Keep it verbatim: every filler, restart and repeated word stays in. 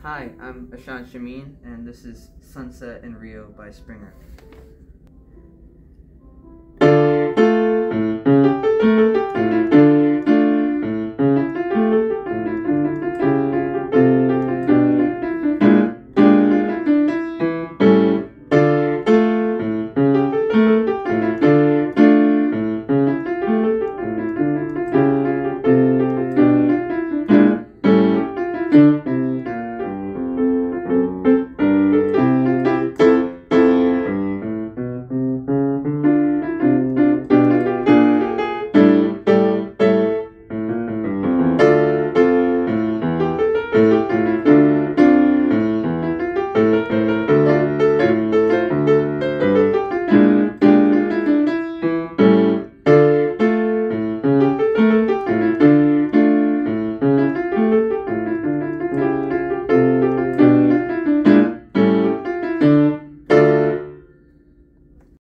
Hi, I'm Ishaan Shemeen, and this is Sunset in Rio by Springer.